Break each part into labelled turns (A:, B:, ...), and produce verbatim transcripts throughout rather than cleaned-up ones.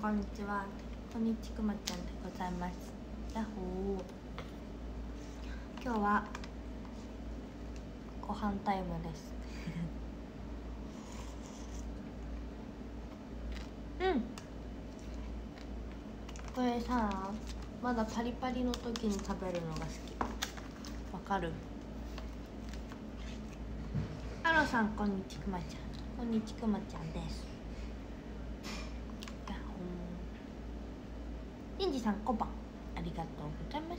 A: こんにちは。こんにちくまちゃんでございます。やっほー。今日はご飯タイムですうんこれさ、まだパリパリの時に食べるのが好き。わかる？ハローさん、こんにちくまちゃん。こんにちくまちゃんです。やっほー。インジさん、こんばん。ありがとうございます。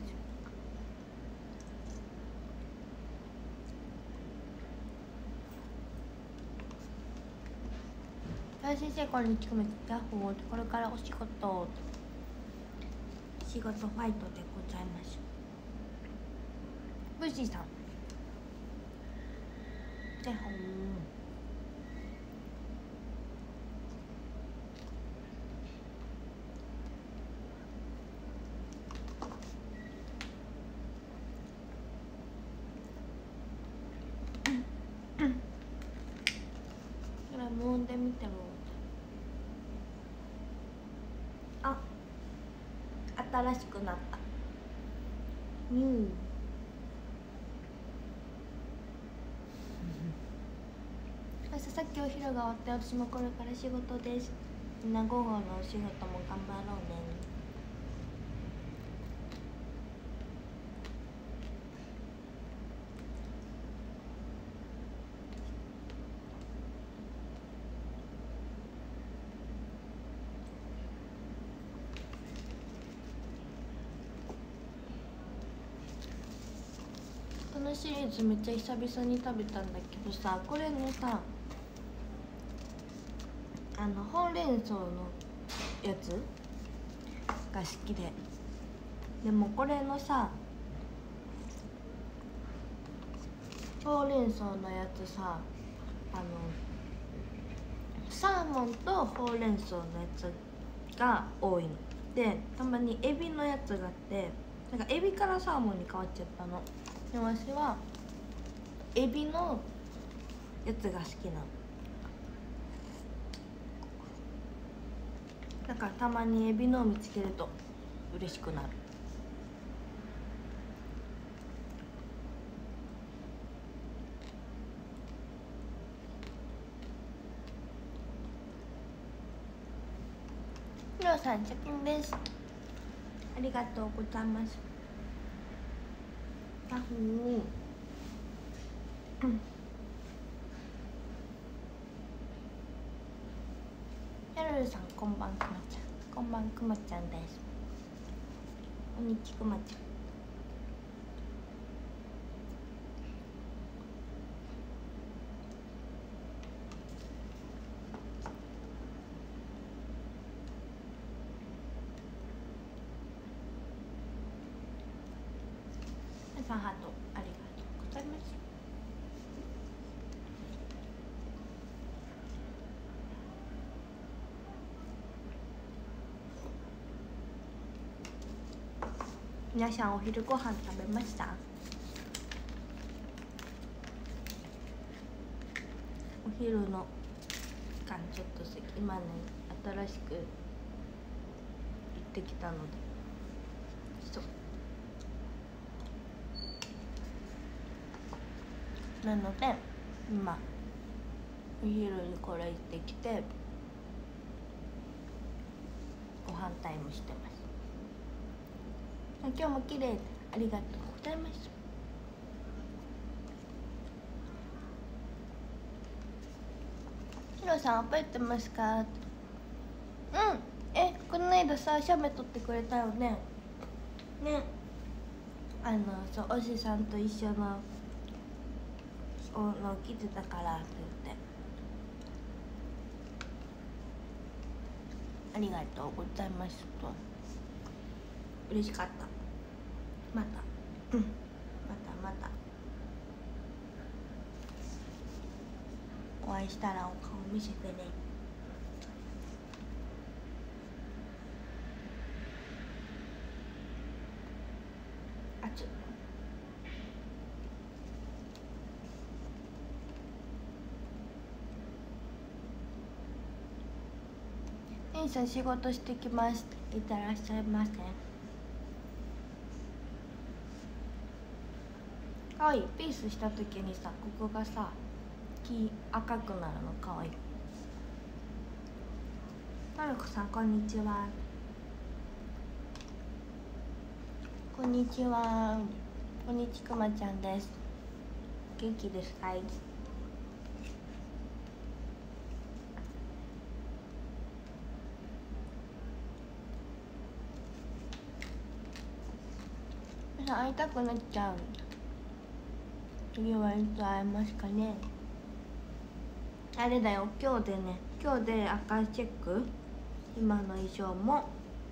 A: 先生、こんにちは。ヤッホー。これからお仕事仕事ファイトでございます。ブーシーさん、ヤッホー。これ無音で見てる。あ、新しくなった。ニュー。朝さっきお昼が終わって私もこれから仕事です。みんな午後のお仕事も頑張ろうね。このシリーズめっちゃ久々に食べたんだけどさ、これのさ、あのほうれん草のやつが好きで、でもこれのさほうれん草のやつさ、あのサーモンとほうれん草のやつが多いので、たまにエビのやつがあって、なんかエビからサーモンに変わっちゃったの。で私はエビのやつが好きなの。だからたまにエビのを見つけると嬉しくなる。ひろさん、チャキンです。ありがとうございます。ヤッホー。やるるさん、こんばんくまちゃん。こんばんくまちゃんです。こんにちくまちゃん。皆さんハートありがとうございます。皆さんお昼ご飯食べました？お昼の時間ちょっとす今ね、新しく行ってきたので、そうなので今お昼にこれ行ってきてご飯タイムしてます。今日も綺麗でありがとうございます。ひろさん覚えてますか？うん、え、この間さ写メ撮ってくれたよね。ね、あのそうおじさんと一緒のおの来てたからって言って、ありがとうございますと。嬉しかった。また、うん、またまたお会いしたらお顔見せてね。あつえインさん仕事してきます。いってらっしゃいませ。かわいい。ピースした時にさ、ここがさ黄赤くなるのかわいい。トルコさんこんにちは。こんにちは。こんにちくまちゃんです。元気ですかい。会いたくなっちゃう。次はいつ会えますかね。あれだよ、今日でね、今日で赤チェック。今の衣装も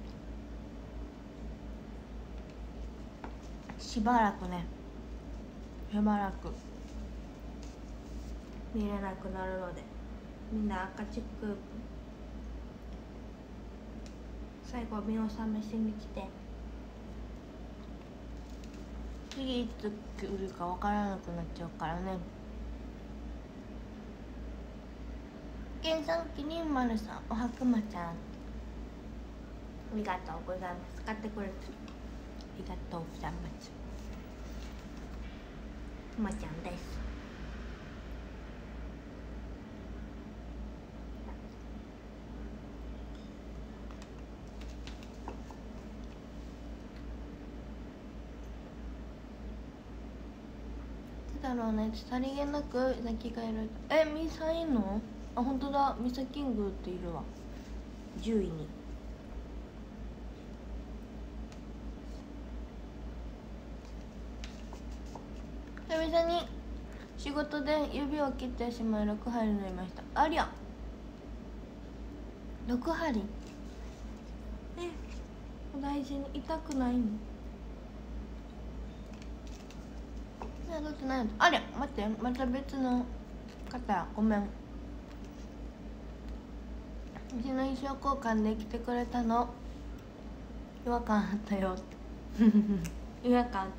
A: しばらくね、しばらく見れなくなるので、みんな赤チェック最後見納めしに来て、次いつ来るかわからなくなっちゃうからね。けんさん、きりんまるさん、おはくまちゃん、ありがとうございます。買ってくれてありがとうございます。くまちゃんです。だろうね、さりげなく泣きがいる。え、ミサいんの？あ、本当だ、ミサキングっているわ。じゅういに。久々に仕事で指を切ってしまいろく針縫いました。ありゃ、ろく針。え、お大事に。痛くないの？どうってないの？ありゃ、待って、また別の方、ごめん。うちの衣装交換で来てくれたの。違和感あったよ。違和感あった。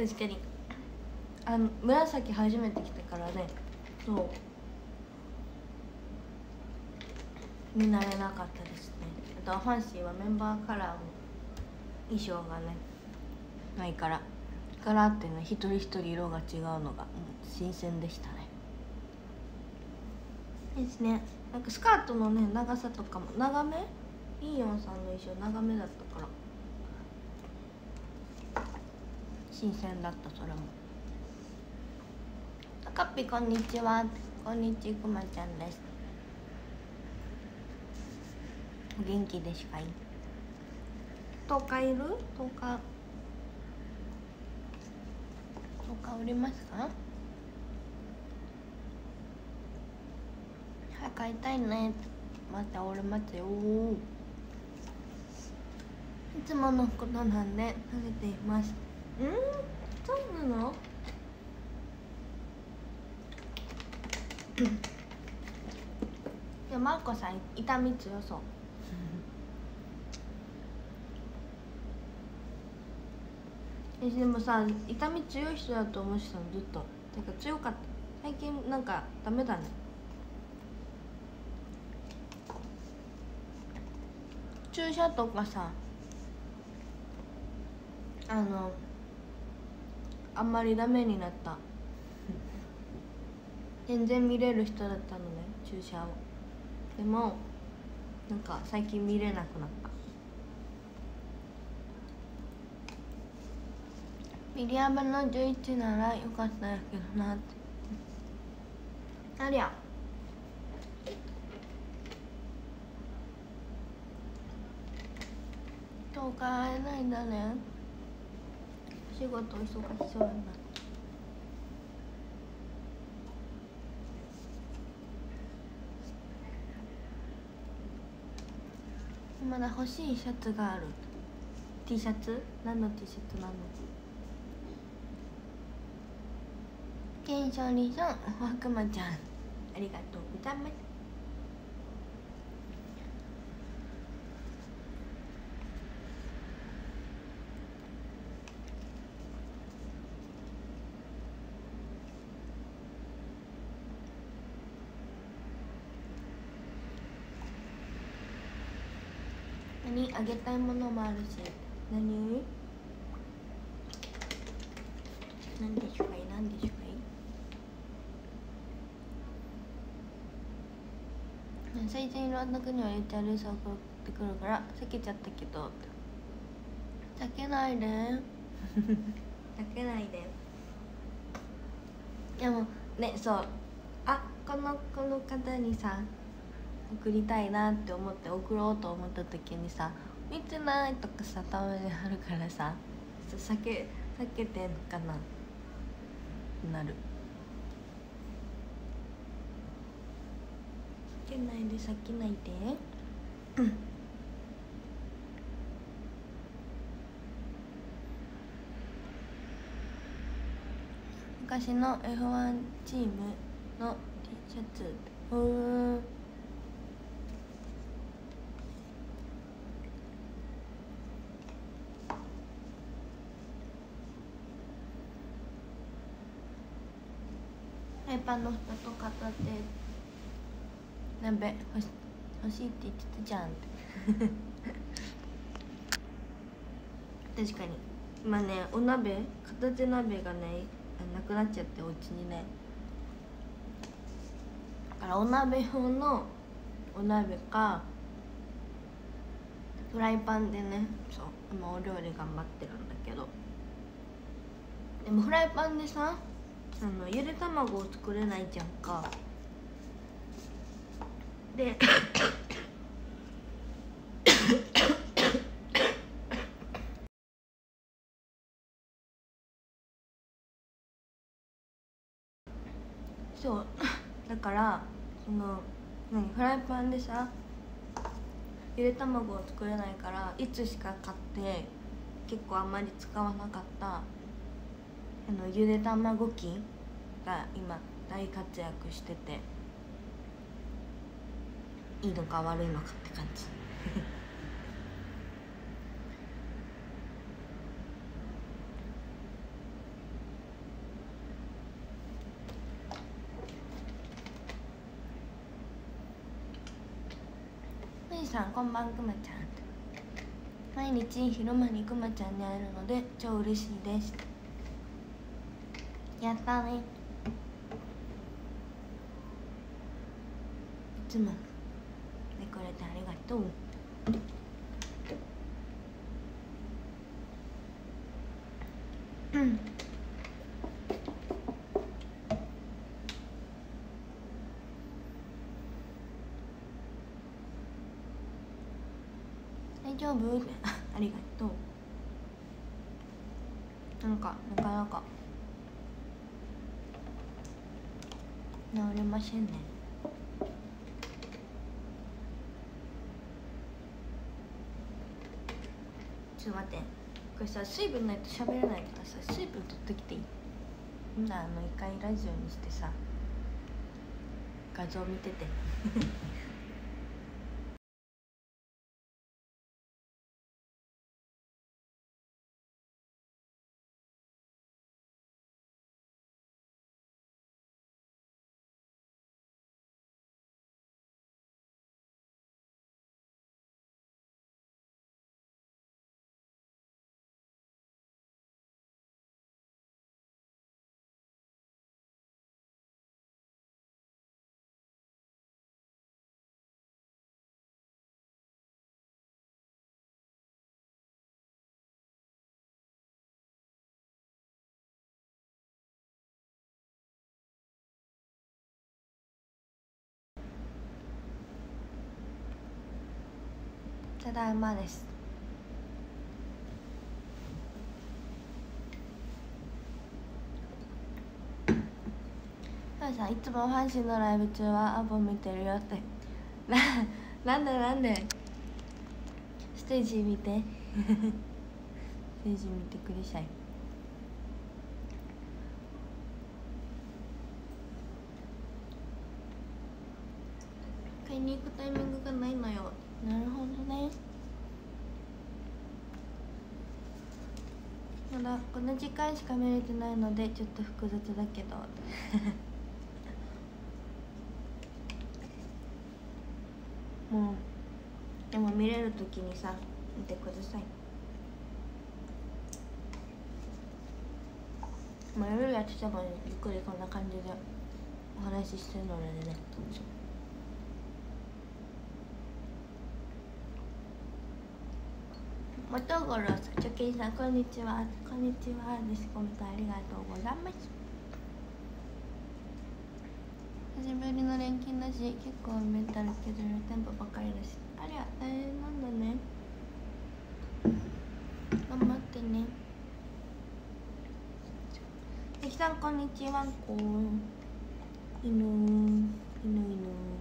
A: 確かにあの紫初めて来てからね、そう見慣れなかったですね。あとファンシーはメンバーカラーも衣装がねないから、カラーってね、一人一人色が違うのが、うん、新鮮でしたね。ですね。なんかスカートのね長さとかも長め、イーヨンさんの衣装長めだったから新鮮だった。それも。かっぴこんにちは。こんにちは、くまちゃんです。お元気ですかい。とおかいる？とおかとおかおりますか？はい、買いたいね。またおりますよ。いつものことなんで食べています。うん、そうなの？いや、マーコさん痛み強そう。え、でもさ、痛み強い人だと思ってたのずっと。てか強かった。最近なんかダメだね。注射とかさ、あのあんまりダメになった。全然見れる人だったのね、注射を。でもなんか最近見れなくなった。ミリアムのじゅういちならよかったやけどなって。ありゃ、今日から会えないんだね。仕事忙しそうやな。まだ欲しいシャツがある。 T シャツ？何の T シャツなの？ケンショリさん、おはくまちゃん、ありがとうございます。 何あげたいものもあるし。何何でしょうかい何でしょうかい。最近いろんな国は言ってあるさ送ってくるから避けちゃったけど、避けないで避けないで。でもね、そうあこのこの方にさ送りたいなって思って送ろうと思った時にさ見てないとかさたまにあるからさ、避け避けてんのかななる。避けないで避けないで昔の エフワン チームの T シャツ。うーんフライパンの蓋と片手鍋欲し欲しいって言ってたじゃんって確かに今ねお鍋片手鍋がねなくなっちゃってお家にね。だからお鍋用のお鍋かフライパンでね、そう今お料理頑張ってるんだけど、でもフライパンでさあのゆで卵を作れないじゃんか。でそうだからその何フライパンでさゆで卵を作れないからいつしか買って結構あんまり使わなかったあのゆで卵機が今大活躍してて、いいのか悪いのかって感じふじさんこんばんくまちゃん。毎日昼間にくまちゃんに会えるので超嬉しいです。やったね。いつも来てくれてありがとう。うん大丈夫ありがとう。なんかなかなか治りませんね。ちょっと待って、これさ水分ないと喋れないからさ水分取ってきていい？みんなあの一回ラジオにしてさ画像見ててただいまです。さんいつも阪神のライブ中はアボ見てるよってななんでなんでステージ見てステージ見てください。買いに行くタイミングがないのよ。なるほどね。まだこの時間しか見れてないのでちょっと複雑だけどもうでも見見れるときにさ見てください。まあ夜やっててもゆっくりこんな感じでお話ししてるのでね。元五郎さん、チョキンさんこんにちは。こんにちはです。コメントありがとうございます。久しぶりの連勤だし結構メンタル削るテンポばかりだし、ありゃ大変なんだね。頑張ってね。関さんこんにちは。こう犬犬犬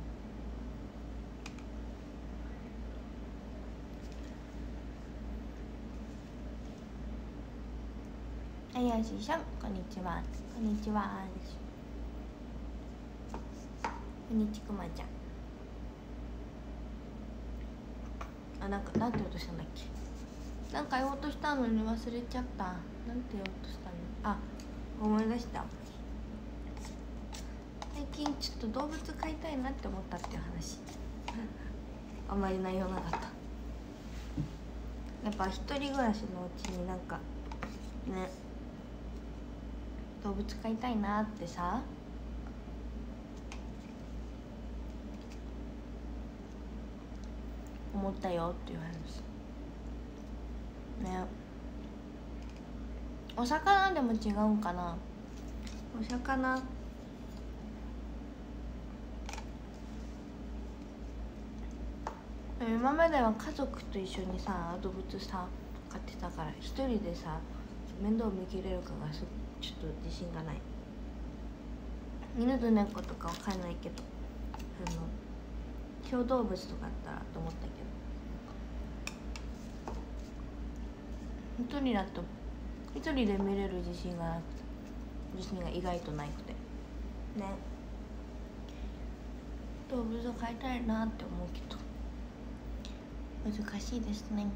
A: あやしさんこんにちは。こんにちは。こんにちくまちゃん。あ、なんかなんて言おうとしたんだっけ。なんか言おうとしたのに忘れちゃった。なんて言おうとしたの。あ、思い出した。最近ちょっと動物飼いたいなって思ったっていう話。あんまり内容なかった。やっぱ一人暮らしのうちになんかね、動物飼いたいなってさ思ったよっていう話ね。お魚でも違うんかな。お魚今までは家族と一緒にさ動物さ飼ってたから一人でさ面倒見きれるかがすちょっと自信がない。犬と猫とかは飼えないけど、あの小動物とかあったらと思ったけど、一人だと一人で見れる自信がなくて、自信が意外とないくてね。動物を飼いたいなって思うけど難しいですね。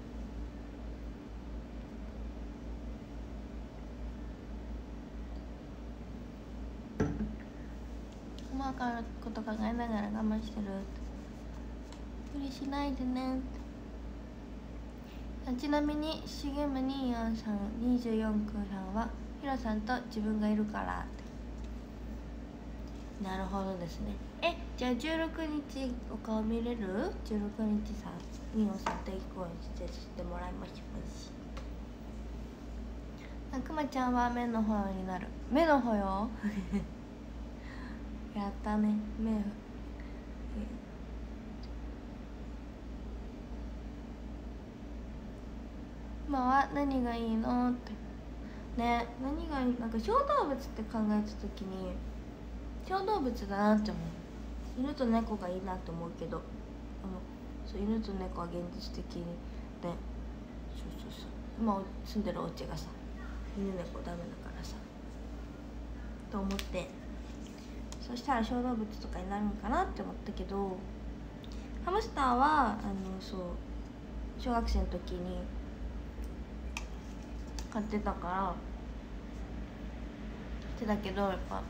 A: 細かいこと考えながら我慢してる。無理しないでね。ちなみにしげむにじゅうよんさんにじゅうよんくさんはひろさんと自分がいるからって。なるほどですね。え、じゃあじゅうろくにちお顔見れる？じゅうろくにちさみおさん定期公演出演してもらいましょうし。くまちゃんは目の保養になる。目の保養やったね。目今は何がいいのってね。何がいい、なんか小動物って考えた時に小動物だなって思う。犬と猫がいいなって思うけど、あのそう犬と猫は現実的にね、そうそうそう、今住んでるお家がさ犬猫ダメだからさと思って、そしたら小動物とかになるのかなって思ったけど、ハムスターはあのそう小学生の時に飼ってたからしてたけど、やっぱ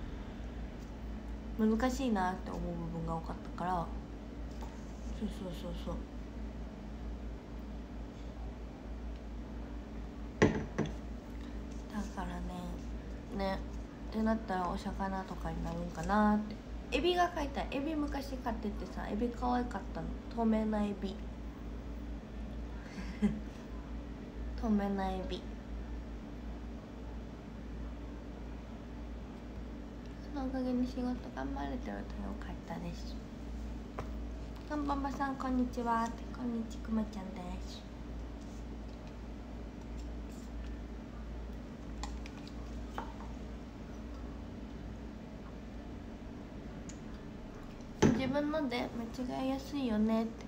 A: 難しいなって思う部分が多かったから、そうそうそうそうだからねねってなったらお魚とかになるんかなって。エビが飼いたい。エビ昔飼っててさ、エビ可愛かったの。透明なエビ透明なエビそのおかげに仕事頑張れてるとよかったです。こんばんばさんこんにちは。こんにちくまちゃんです。自分ので間違いやすいよねって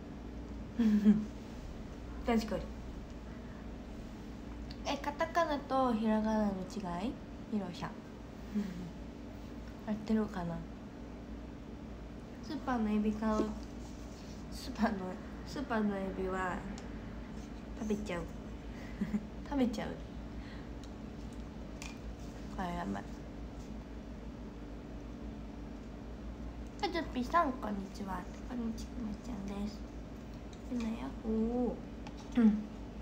A: 確かに。え、カタカナとひらがなの違い？ひろしゃん合ってるかな。スーパーのエビ買う。スーパーのスーパーのエビは食べちゃう食べちゃう。これやばい。かじゅぴさんこんにちは。こんにちはくまちゃんです。 みんなヤッホー。うん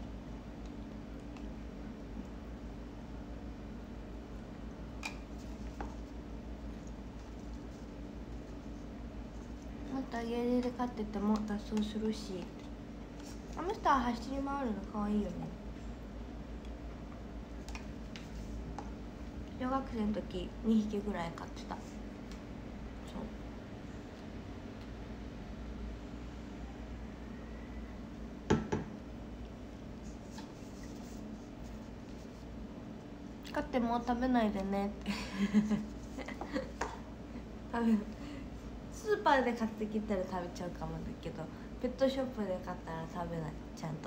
A: また家出で飼ってても脱走するし、ハムスター走り回るの可愛いよね。小学生の時にひきぐらい飼ってた。そう飼ってもう食べないでねって食べる。スーパーで買ってきたら食べちゃうかもだけど、ペットショップで買ったら食べない。ちゃんと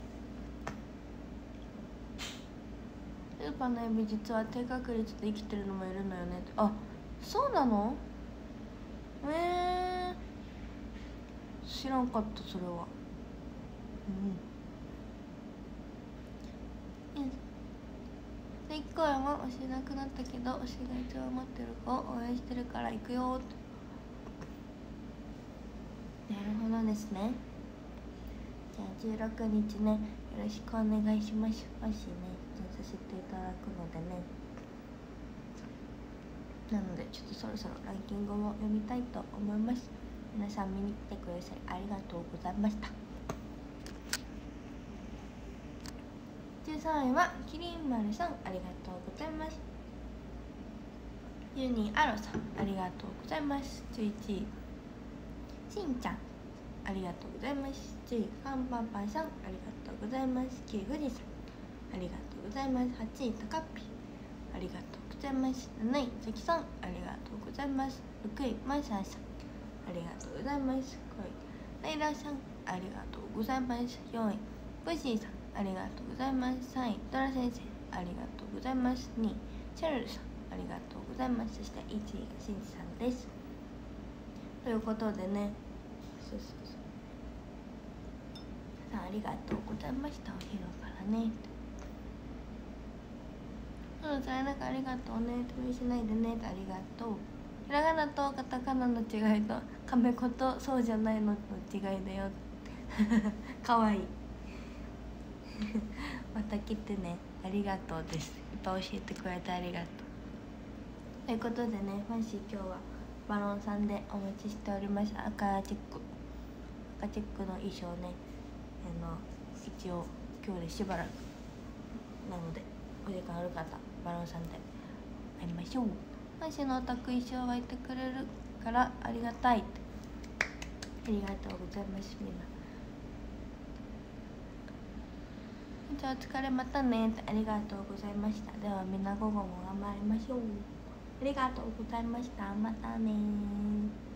A: スーパーのエビ実は低確率で生きてるのもいるのよねって。あ、そうなの？えー、知らんかったそれは。うん。でいっかいは推しなくなったけど、推しが一番持ってる子を応援してるから行くよって。なるほどですね。じゃあじゅうろくにちね、よろしくお願いします。もしね出演させていただくのでね。なのでちょっとそろそろランキングも読みたいと思います。皆さん見に来てくださりありがとうございました。じゅうさんいはキリン丸さん、ありがとうございます。じゅうにいアロさん、ありがとうございます。じゅういちいしんちゃん、ありがとうございます。じゅういカンパンパンさん、ありがとうございます。きゅうい富士さん、ありがとうございます。はちいたかっぴ、ありがとうございます。なないさきさん、ありがとうございます。ろくいまささん、ありがとうございます。ごいライラさん、ありがとうございます。よんいブシーさん、ありがとうございます。さんいドラ先生、ありがとうございます。にいシャルルさん、ありがとうございます。そしていちいがしんじさんです。ということでね、そうそうそうさん、ありがとうございました。お昼からね。うん、それなんかありがとうね、無理しないでね、ありがとう。ひらがなとカタカナの違いとカメコとそうじゃないのの違いだよかわいいまた来てね、ありがとうです。いっぱい教えてくれてありがとう。ということでね、ファンシー今日はバロンさんでお待ちしております。赤チェック赤チェックの衣装ね、あの一応今日でしばらくなので、お時間ある方バロンさんで会いましょう。ファンシーのオタク衣装はいてくれるからありがたい。ありがとうございます。みんなじゃあお疲れ、またね。ありがとうございました。ではみんな午後も頑張りましょう。ありがとうございました。またね。